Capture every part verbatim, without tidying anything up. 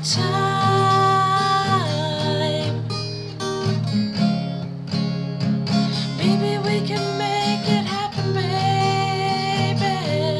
time. Maybe we can make it happen, baby.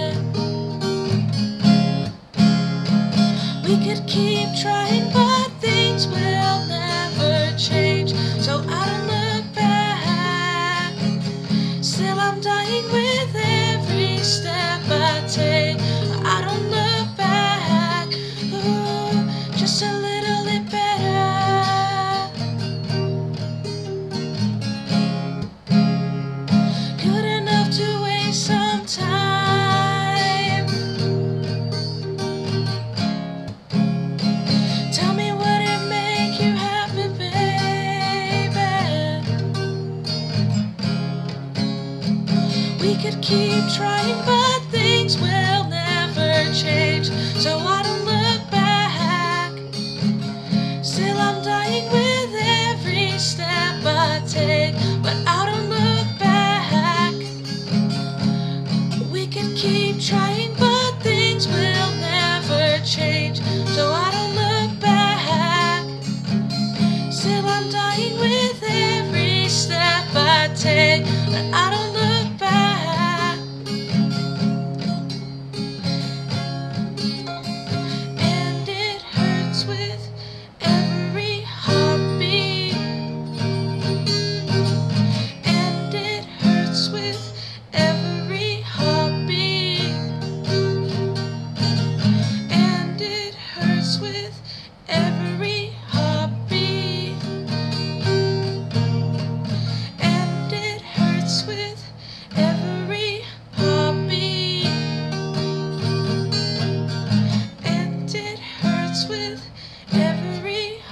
We could keep trying, but things will never change. So I don't look back. Still I'm dying with every step I take. I don't look back. Ooh, just a little bit better. Good enough to waste some time. Tell me, would it make you happy, baby? We could keep trying, but things will never change. So I don't look back. Still I'm dying with every step I take, but I don't look back. We could keep trying, but things will never change. So I don't look back. Still I'm dying with every step I take, but I don't look back. And it hurts with every heartbeat. And it hurts with every heartbeat. And it hurts with every heartbeat. And it hurts with every heartbeat. And it hurts with every